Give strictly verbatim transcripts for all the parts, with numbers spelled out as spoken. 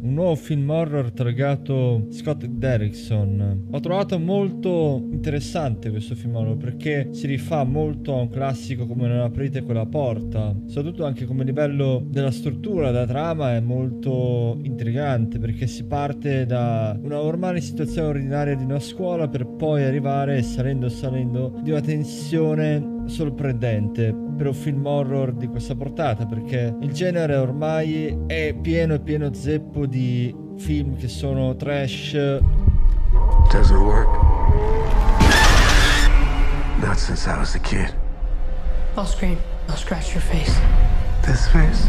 un nuovo film horror targato Scott Derrickson. Ho trovato molto interessante questo film horror perché si rifà molto a un classico come Non aprite quella porta, soprattutto anche come livello della struttura, della trama è molto intrigante perché si parte da una normale situazione ordinaria di una scuola per poi arrivare, salendo salendo, di una tensione sorprendente per un film horror di questa portata, perché il genere ormai è pieno e pieno zeppo di film che sono trash. Does it work? Not since I was a kid. I'll scream. I'll scratch your face. This face?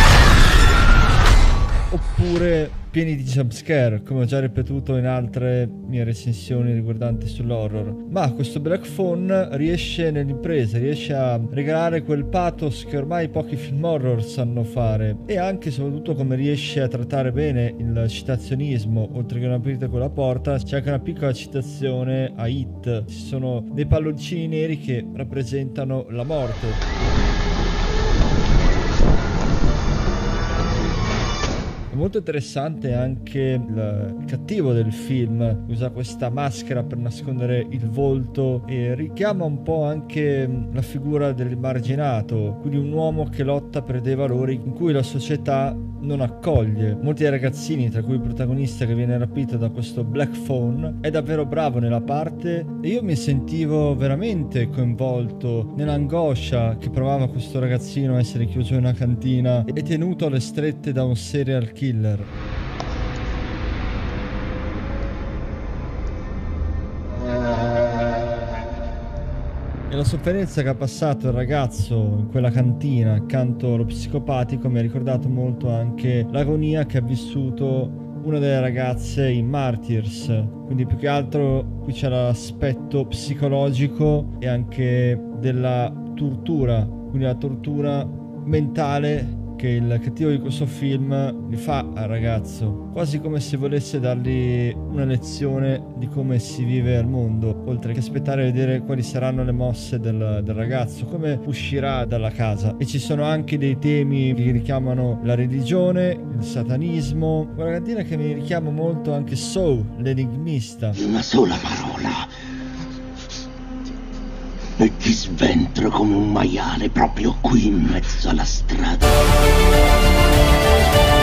Oppure pieni di jumpscare, come ho già ripetuto in altre mie recensioni riguardanti sull'horror. Ma questo Black Phone riesce nell'impresa, riesce a regalare quel pathos che ormai pochi film horror sanno fare, e anche e soprattutto come riesce a trattare bene il citazionismo. Oltre che Non aprite quella porta, c'è anche una piccola citazione a It. Ci sono dei palloncini neri che rappresentano la morte. Molto interessante anche il cattivo del film, usa questa maschera per nascondere il volto e richiama un po' anche la figura dell'emarginato, quindi un uomo che lotta per dei valori in cui la società non accoglie. Molti dei ragazzini, tra cui il protagonista che viene rapito da questo Black Phone, è davvero bravo nella parte e io mi sentivo veramente coinvolto nell'angoscia che provava questo ragazzino a essere chiuso in una cantina e tenuto alle strette da un serial killer. E la sofferenza che ha passato il ragazzo in quella cantina accanto allo psicopatico mi ha ricordato molto anche l'agonia che ha vissuto una delle ragazze in Martyrs. Quindi più che altro qui c'era l'aspetto psicologico e anche della tortura, quindi la tortura mentale che il cattivo di questo film gli fa al ragazzo, quasi come se volesse dargli una lezione di come si vive al mondo, oltre che aspettare e vedere quali saranno le mosse del, del ragazzo, come uscirà dalla casa. E ci sono anche dei temi che richiamano la religione, il satanismo, quella cantina che mi richiama molto anche Saw, l'enigmista. Una sola parola e ti sventro come un maiale proprio qui in mezzo alla strada.